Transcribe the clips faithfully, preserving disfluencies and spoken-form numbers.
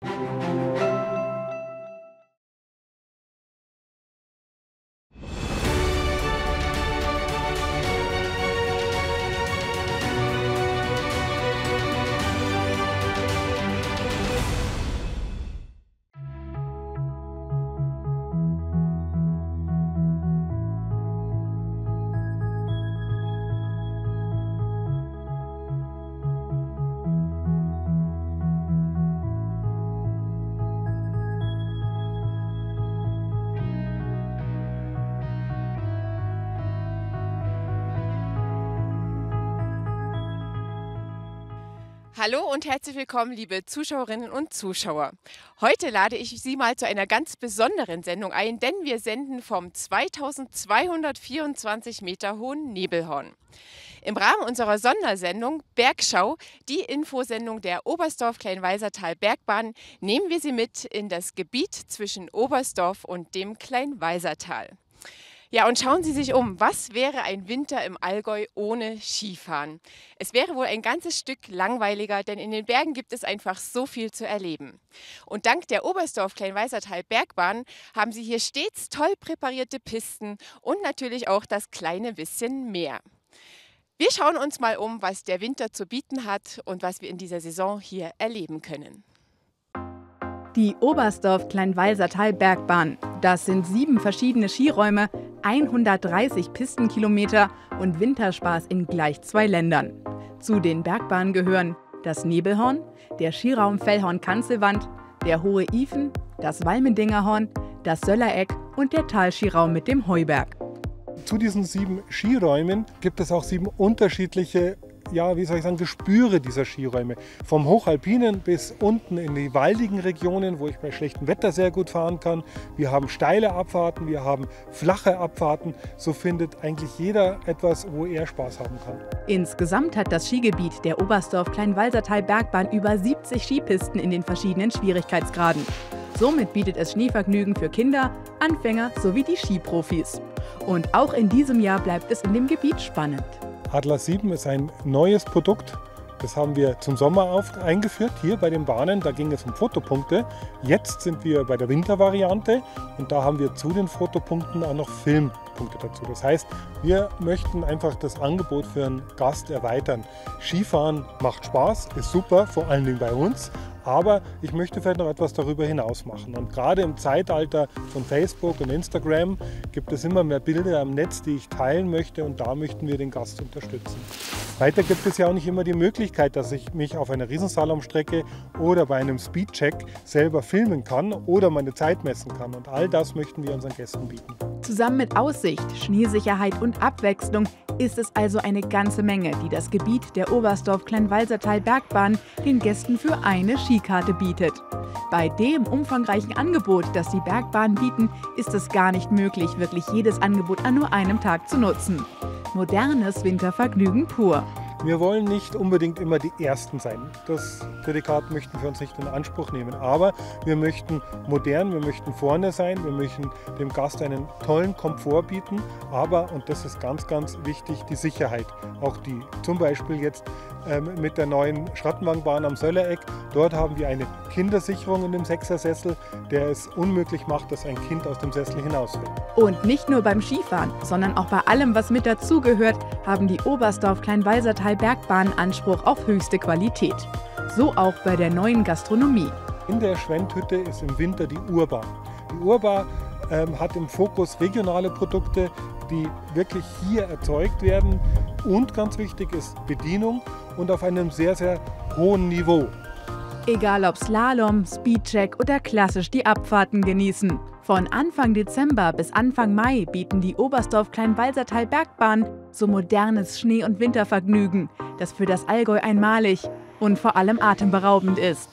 Hallo und herzlich willkommen, liebe Zuschauerinnen und Zuschauer. Heute lade ich Sie mal zu einer ganz besonderen Sendung ein, denn wir senden vom zweitausendzweihundertvierundzwanzig Meter hohen Nebelhorn. Im Rahmen unserer Sondersendung Bergschau, die Infosendung der Oberstdorf-Kleinwalsertal Bergbahn, nehmen wir Sie mit in das Gebiet zwischen Oberstdorf und dem Kleinwalsertal. Ja, und schauen Sie sich um, was wäre ein Winter im Allgäu ohne Skifahren? Es wäre wohl ein ganzes Stück langweiliger, denn in den Bergen gibt es einfach so viel zu erleben. Und dank der Oberstdorf-Kleinwalsertal Bergbahn haben Sie hier stets toll präparierte Pisten und natürlich auch das kleine bisschen mehr. Wir schauen uns mal um, was der Winter zu bieten hat und was wir in dieser Saison hier erleben können. Die Oberstdorf-Kleinwalsertal Bergbahn. Das sind sieben verschiedene Skiräume, hundertdreißig Pistenkilometer und Winterspaß in gleich zwei Ländern. Zu den Bergbahnen gehören das Nebelhorn, der Skiraum Fellhorn-Kanzelwand, der Hohe Ifen, das Walmendinger Horn, das Söllereck und der Talskiraum mit dem Heuberg. Zu diesen sieben Skiräumen gibt es auch sieben unterschiedliche, ja, wie soll ich sagen, Gespüre dieser Skiräume. Vom Hochalpinen bis unten in die waldigen Regionen, wo ich bei schlechtem Wetter sehr gut fahren kann. Wir haben steile Abfahrten, wir haben flache Abfahrten. So findet eigentlich jeder etwas, wo er Spaß haben kann. Insgesamt hat das Skigebiet der Oberstdorf-Kleinwalsertal Bergbahn über siebzig Skipisten in den verschiedenen Schwierigkeitsgraden. Somit bietet es Schneevergnügen für Kinder, Anfänger sowie die Skiprofis. Und auch in diesem Jahr bleibt es in dem Gebiet spannend. Atlas sieben ist ein neues Produkt. Das haben wir zum Sommer auf, eingeführt, hier bei den Bahnen. Da ging es um Fotopunkte. Jetzt sind wir bei der Wintervariante und da haben wir zu den Fotopunkten auch noch Filmpunkte dazu. Das heißt, wir möchten einfach das Angebot für einen Gast erweitern. Skifahren macht Spaß, ist super, vor allen Dingen bei uns. Aber ich möchte vielleicht noch etwas darüber hinaus machen. Und gerade im Zeitalter von Facebook und Instagram gibt es immer mehr Bilder am Netz, die ich teilen möchte, und da möchten wir den Gast unterstützen. Weiter gibt es ja auch nicht immer die Möglichkeit, dass ich mich auf einer Riesenslalomstrecke oder bei einem Speedcheck selber filmen kann oder meine Zeit messen kann. Und all das möchten wir unseren Gästen bieten. Zusammen mit Aussicht, Schneesicherheit und Abwechslung ist es also eine ganze Menge, die das Gebiet der Oberstdorf-Kleinwalsertal Bergbahn den Gästen für eine Skikarte bietet. Bei dem umfangreichen Angebot, das die Bergbahnen bieten, ist es gar nicht möglich, wirklich jedes Angebot an nur einem Tag zu nutzen. Modernes Wintervergnügen pur. Wir wollen nicht unbedingt immer die Ersten sein. Das Prädikat möchten wir uns nicht in Anspruch nehmen. Aber wir möchten modern, wir möchten vorne sein, wir möchten dem Gast einen tollen Komfort bieten. Aber, und das ist ganz, ganz wichtig, die Sicherheit. Auch die, zum Beispiel jetzt ähm, mit der neuen Schrattenwagenbahn am Söllereck. Dort haben wir eine Kindersicherung in dem Sechsersessel, der es unmöglich macht, dass ein Kind aus dem Sessel hinausfällt. Und nicht nur beim Skifahren, sondern auch bei allem, was mit dazugehört, haben die Oberstdorf-Kleinwalsertal Bergbahnen Anspruch auf höchste Qualität. So auch bei der neuen Gastronomie. In der Schwendhütte ist im Winter die Urbar. Die Urbar ähm, hat im Fokus regionale Produkte, die wirklich hier erzeugt werden. Und ganz wichtig ist Bedienung und auf einem sehr, sehr hohen Niveau. Egal ob Slalom, Speedcheck oder klassisch die Abfahrten genießen. Von Anfang Dezember bis Anfang Mai bieten die Oberstdorf-Kleinwalsertal Bergbahn so modernes Schnee- und Wintervergnügen, das für das Allgäu einmalig und vor allem atemberaubend ist.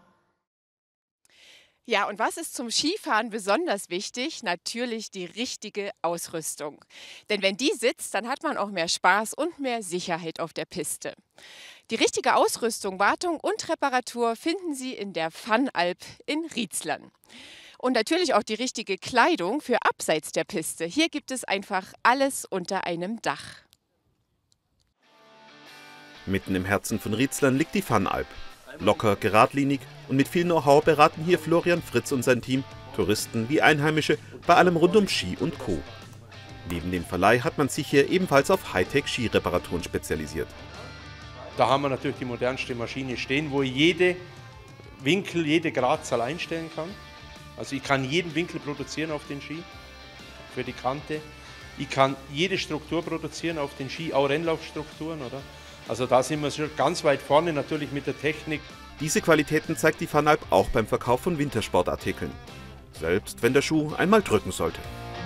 Ja, und was ist zum Skifahren besonders wichtig? Natürlich die richtige Ausrüstung. Denn wenn die sitzt, dann hat man auch mehr Spaß und mehr Sicherheit auf der Piste. Die richtige Ausrüstung, Wartung und Reparatur finden Sie in der Fanalp in Rietzlern. Und natürlich auch die richtige Kleidung für abseits der Piste. Hier gibt es einfach alles unter einem Dach. Mitten im Herzen von Rietzlern liegt die Fanalp. Locker, geradlinig und mit viel Know-how beraten hier Florian Fritz und sein Team Touristen wie Einheimische bei allem rund um Ski und Co. Neben dem Verleih hat man sich hier ebenfalls auf Hightech-Skireparaturen spezialisiert. Da haben wir natürlich die modernste Maschine stehen, wo jede Winkel, jede Gradzahl einstellen kann. Also ich kann jeden Winkel produzieren auf den Ski, für die Kante. Ich kann jede Struktur produzieren auf den Ski, auch Rennlaufstrukturen, oder? Also da sind wir schon ganz weit vorne natürlich mit der Technik. Diese Qualitäten zeigt die Funalp auch beim Verkauf von Wintersportartikeln. Selbst wenn der Schuh einmal drücken sollte.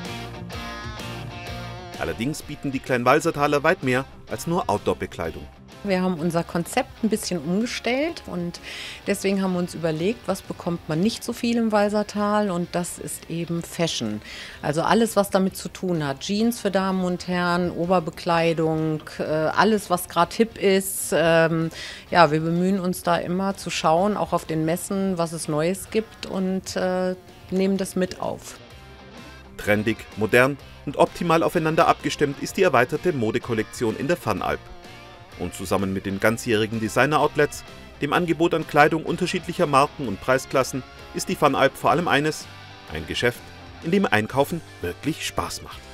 Allerdings bieten die Kleinwalsertaler weit mehr als nur Outdoor-Bekleidung. Wir haben unser Konzept ein bisschen umgestellt und deswegen haben wir uns überlegt, was bekommt man nicht so viel im Walsertal, und das ist eben Fashion. Also alles, was damit zu tun hat. Jeans für Damen und Herren, Oberbekleidung, äh, alles, was gerade hip ist. Ähm, ja, wir bemühen uns da immer zu schauen, auch auf den Messen, was es Neues gibt, und äh, nehmen das mit auf. Trendig, modern und optimal aufeinander abgestimmt ist die erweiterte Modekollektion in der Funalp. Und zusammen mit den ganzjährigen Designer-Outlets, dem Angebot an Kleidung unterschiedlicher Marken und Preisklassen, ist die Funalp vor allem eines: ein Geschäft, in dem Einkaufen wirklich Spaß macht.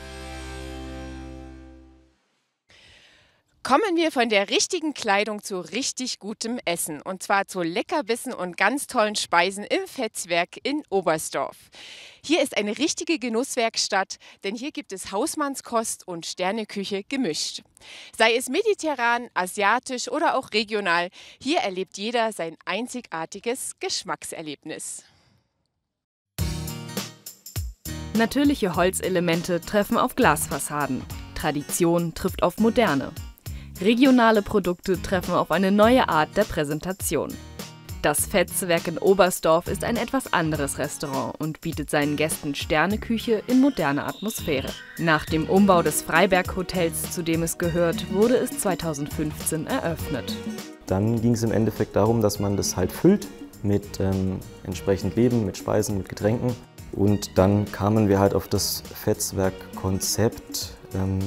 Kommen wir von der richtigen Kleidung zu richtig gutem Essen. Und zwar zu Leckerbissen und ganz tollen Speisen im Fetzwerk in Oberstdorf. Hier ist eine richtige Genusswerkstatt, denn hier gibt es Hausmannskost und Sterneküche gemischt. Sei es mediterran, asiatisch oder auch regional, hier erlebt jeder sein einzigartiges Geschmackserlebnis. Natürliche Holzelemente treffen auf Glasfassaden. Tradition trifft auf Moderne. Regionale Produkte treffen auf eine neue Art der Präsentation. Das Fetzwerk in Oberstdorf ist ein etwas anderes Restaurant und bietet seinen Gästen Sterneküche in moderner Atmosphäre. Nach dem Umbau des Freiberg-Hotels, zu dem es gehört, wurde es zweitausendfünfzehn eröffnet. Dann ging es im Endeffekt darum, dass man das halt füllt mit ähm, entsprechend Leben, mit Speisen, mit Getränken. Und dann kamen wir halt auf das Fetzwerk-Konzept, ähm,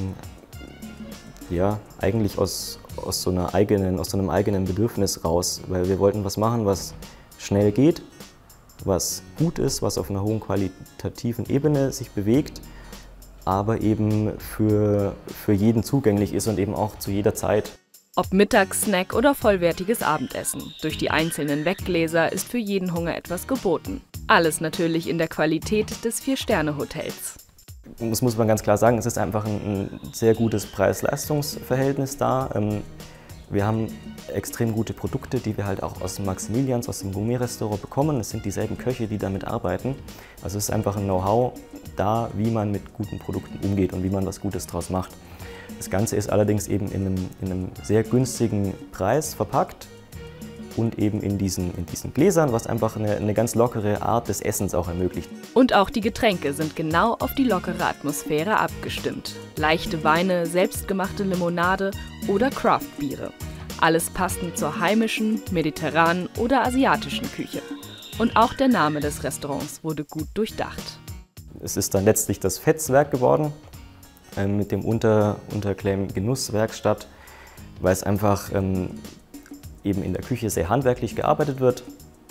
ja, eigentlich aus, aus, so einer eigenen, aus so einem eigenen Bedürfnis raus, weil wir wollten was machen, was schnell geht, was gut ist, was auf einer hohen qualitativen Ebene sich bewegt, aber eben für, für jeden zugänglich ist und eben auch zu jeder Zeit. Ob Mittagssnack oder vollwertiges Abendessen, durch die einzelnen Weggläser ist für jeden Hunger etwas geboten. Alles natürlich in der Qualität des Vier-Sterne-Hotels. Das muss man ganz klar sagen, es ist einfach ein, ein sehr gutes Preis-Leistungs-Verhältnis da. Wir haben extrem gute Produkte, die wir halt auch aus dem Maximilians, aus dem Gourmet-Restaurant bekommen. Es sind dieselben Köche, die damit arbeiten. Also es ist einfach ein Know-how da, wie man mit guten Produkten umgeht und wie man was Gutes draus macht. Das Ganze ist allerdings eben in einem, in einem sehr günstigen Preis verpackt und eben in diesen, in diesen Gläsern, was einfach eine, eine ganz lockere Art des Essens auch ermöglicht. Und auch die Getränke sind genau auf die lockere Atmosphäre abgestimmt. Leichte Weine, selbstgemachte Limonade oder Craft-Biere. Alles passend zur heimischen, mediterranen oder asiatischen Küche. Und auch der Name des Restaurants wurde gut durchdacht. Es ist dann letztlich das Fetzwerk geworden, äh, mit dem Unter, Unterclaim Genusswerkstatt, weil es einfach ähm, eben in der Küche sehr handwerklich gearbeitet wird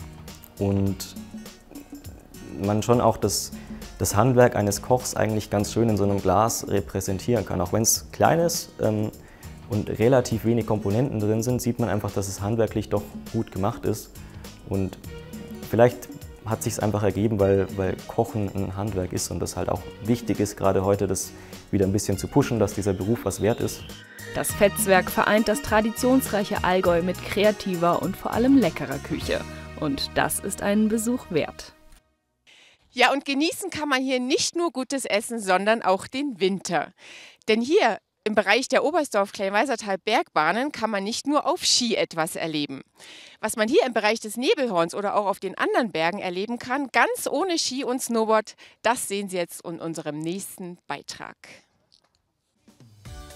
und man schon auch das, das Handwerk eines Kochs eigentlich ganz schön in so einem Glas repräsentieren kann. Auch wenn es klein ist ähm, und relativ wenig Komponenten drin sind, sieht man einfach, dass es handwerklich doch gut gemacht ist. Und vielleicht hat es sich einfach ergeben, weil, weil Kochen ein Handwerk ist und das halt auch wichtig ist, gerade heute das wieder ein bisschen zu pushen, dass dieser Beruf was wert ist. Das Fetzwerk vereint das traditionsreiche Allgäu mit kreativer und vor allem leckerer Küche. Und das ist einen Besuch wert. Ja, und genießen kann man hier nicht nur gutes Essen, sondern auch den Winter. Denn hier im Bereich der Oberstdorf-Kleinwalsertal-Bergbahnen kann man nicht nur auf Ski etwas erleben. Was man hier im Bereich des Nebelhorns oder auch auf den anderen Bergen erleben kann, ganz ohne Ski und Snowboard, das sehen Sie jetzt in unserem nächsten Beitrag.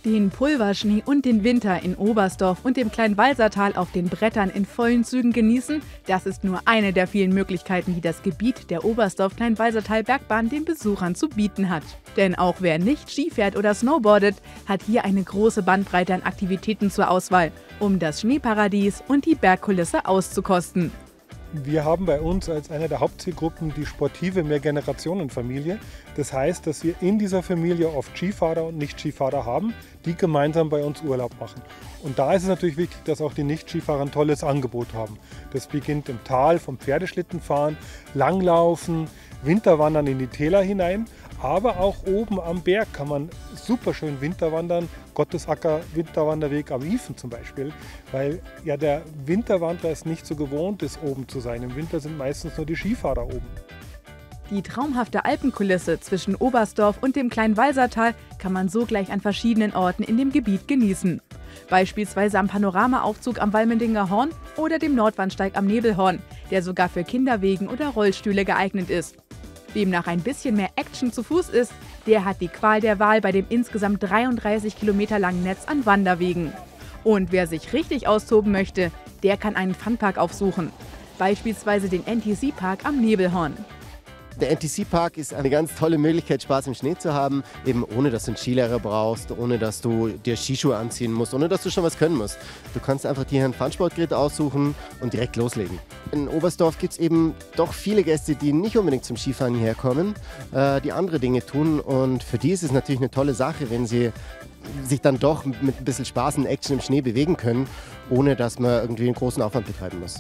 Den Pulverschnee und den Winter in Oberstdorf und dem Kleinwalsertal auf den Brettern in vollen Zügen genießen, das ist nur eine der vielen Möglichkeiten, die das Gebiet der Oberstdorf-Kleinwalsertal-Bergbahn den Besuchern zu bieten hat. Denn auch wer nicht Ski fährt oder snowboardet, hat hier eine große Bandbreite an Aktivitäten zur Auswahl, um das Schneeparadies und die Bergkulisse auszukosten. Wir haben bei uns als eine der Hauptzielgruppen die sportive Mehrgenerationenfamilie. Das heißt, dass wir in dieser Familie oft Skifahrer und Nicht-Skifahrer haben, die gemeinsam bei uns Urlaub machen. Und da ist es natürlich wichtig, dass auch die Nicht-Skifahrer ein tolles Angebot haben. Das beginnt im Tal vom Pferdeschlittenfahren, Langlaufen, Winterwandern in die Täler hinein. Aber auch oben am Berg kann man super schön Winterwandern, Gottesacker Winterwanderweg am Ifen zum Beispiel, weil ja der Winterwandler es nicht so gewohnt ist, oben zu sein. Im Winter sind meistens nur die Skifahrer oben. Die traumhafte Alpenkulisse zwischen Oberstdorf und dem Kleinwalsertal kann man so gleich an verschiedenen Orten in dem Gebiet genießen. Beispielsweise am Panoramaaufzug am Walmendinger Horn oder dem Nordwandsteig am Nebelhorn, der sogar für Kinderwegen oder Rollstühle geeignet ist. Wem nach ein bisschen mehr Action zu Fuß ist, der hat die Qual der Wahl bei dem insgesamt dreiunddreißig Kilometer langen Netz an Wanderwegen. Und wer sich richtig austoben möchte, der kann einen Funpark aufsuchen. Beispielsweise den N T C-Park am Nebelhorn. Der N T C-Park ist eine ganz tolle Möglichkeit, Spaß im Schnee zu haben, eben ohne dass du einen Skilehrer brauchst, ohne dass du dir Skischuhe anziehen musst, ohne dass du schon was können musst. Du kannst einfach dir einen Fun-Sportgerät aussuchen und direkt loslegen. In Oberstdorf gibt es eben doch viele Gäste, die nicht unbedingt zum Skifahren hierher kommen, äh, die andere Dinge tun, und für die ist es natürlich eine tolle Sache, wenn sie sich dann doch mit ein bisschen Spaß und Action im Schnee bewegen können, ohne dass man irgendwie einen großen Aufwand betreiben muss.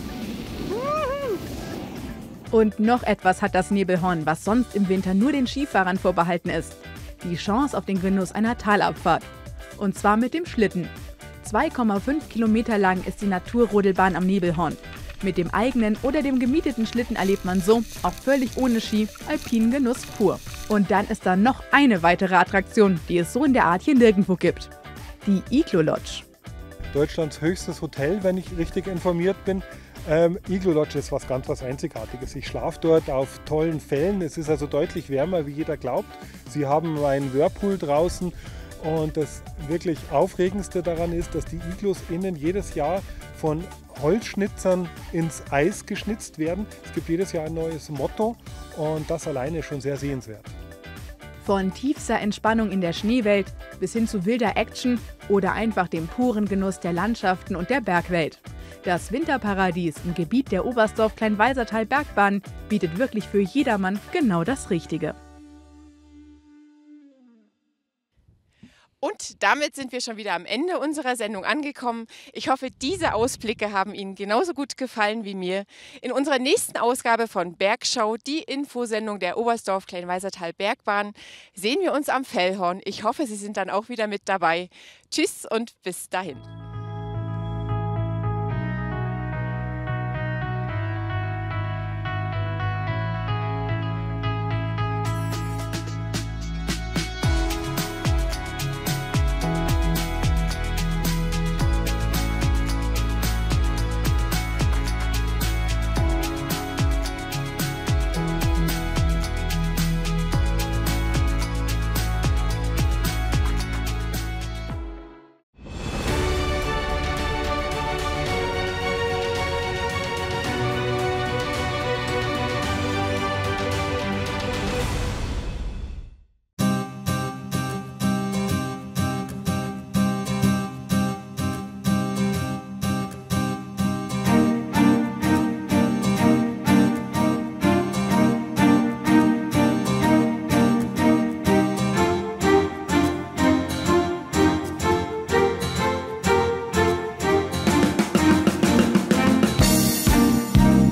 Und noch etwas hat das Nebelhorn, was sonst im Winter nur den Skifahrern vorbehalten ist. Die Chance auf den Genuss einer Talabfahrt. Und zwar mit dem Schlitten. zwei Komma fünf Kilometer lang ist die Naturrodelbahn am Nebelhorn. Mit dem eigenen oder dem gemieteten Schlitten erlebt man so, auch völlig ohne Ski, alpinen Genuss pur. Und dann ist da noch eine weitere Attraktion, die es so in der Art hier nirgendwo gibt. Die Iglo Lodge. Deutschlands höchstes Hotel, wenn ich richtig informiert bin. Ähm, Iglo Lodge ist was ganz was Einzigartiges. Ich schlafe dort auf tollen Fellen. Es ist also deutlich wärmer, wie jeder glaubt. Sie haben einen Whirlpool draußen, und das wirklich Aufregendste daran ist, dass die Iglos innen jedes Jahr von Holzschnitzern ins Eis geschnitzt werden. Es gibt jedes Jahr ein neues Motto, und das alleine ist schon sehr sehenswert. Von tiefster Entspannung in der Schneewelt bis hin zu wilder Action oder einfach dem puren Genuss der Landschaften und der Bergwelt. Das Winterparadies im Gebiet der Oberstdorf-Kleinwalsertal-Bergbahn bietet wirklich für jedermann genau das Richtige. Und damit sind wir schon wieder am Ende unserer Sendung angekommen. Ich hoffe, diese Ausblicke haben Ihnen genauso gut gefallen wie mir. In unserer nächsten Ausgabe von Bergschau, die Infosendung der Oberstdorf-Kleinwalsertal-Bergbahn, sehen wir uns am Fellhorn. Ich hoffe, Sie sind dann auch wieder mit dabei. Tschüss und bis dahin.